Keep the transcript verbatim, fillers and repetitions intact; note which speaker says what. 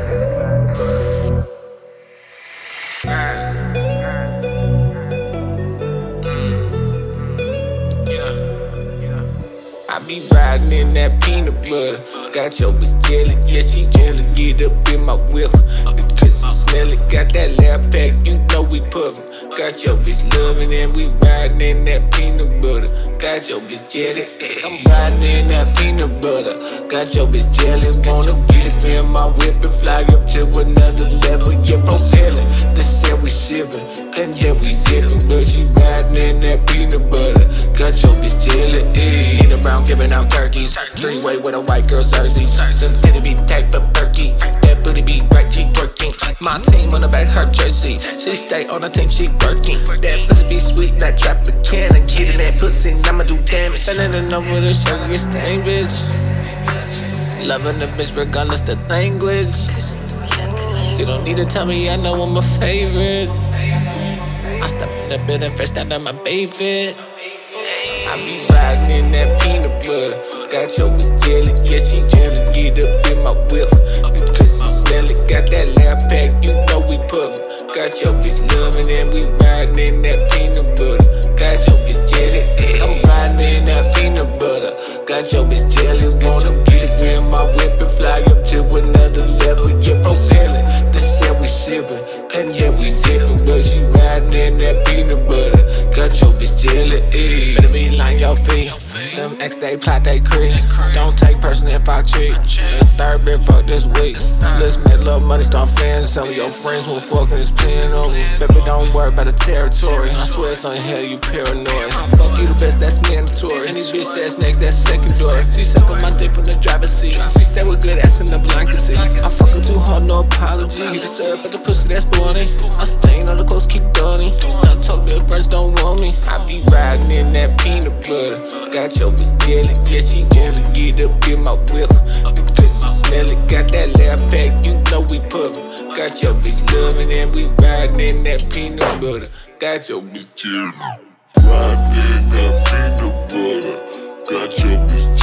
Speaker 1: I be riding in that peanut butter. Got your bitch jelly, yeah, she jelly. Get up in my whip, because she smell it. Got that lap pack, you know we puffin'. Got your bitch loving and we riding in that peanut butter. Got your bitch jelly, I'm riding in that peanut butter. Got your bitch jelly, wanna get it in my whip and fly up to another level. Yeah, propelling, they said we shipping, and then we zipping. But she riding in that peanut butter. Got your bitch jelly, eh. Nina Brown giving out turkeys. Three-way with a white girl Xerxes. Them titty be type of perky. That booty be right, she twerking. My team on the back, her jersey. She stay on the team, she working. That pussy be sweet, like Tropicana. Get in that pussy, and I'ma do damage. Standing over the show, you stain, bitch. Loving the bitch regardless the language. She don't need to tell me, I know I'm a favorite. I step in the building, fresh out of my baby. I be riding in that peanut butter. Got your bitch jelly, yeah, she jelly. Get up in my whip, because she smell it. Got that lap pack, you know we puffin'. Got your bitch loving and we riding in that peanut butter. Got your bitch jelly, I'm riding in that peanut butter. Got your bitch jelly, wanna get it in my whip and fly up to another level. Yeah, propelling, they said we shipping, and yeah, we zipping. But she riding in that peanut butter. Got your bitch jelly, eh. Better be line your feet. Them X they plot they creep. Don't take personal if I cheat. The third bit fuck this week. Let's make love money start fans. Some of your friends won't fucking this pen over. Baby, don't worry about the territory. I swear it's on hell, you paranoid. I fuck you the best, that's mandatory. Any bitch that's next, that's secondary. She suck on my dick from the driver's seat. She stay with good ass in the blanket seat. I fuck her too hard, no apology. You deserve but the pussy that's bunny. I stain on the clothes, keep dunning. Stop talking, the friends don't want me. I be riding in that peanut butter. Got your bitch jelly, yeah, she jelly. Get up in my whip, because she smell it. Got that lap pack, you know we puffin'. Got your bitch loving and we riding in that peanut butter. Got your bitch jelly. Riding in that peanut butter. Got your bitch jelly.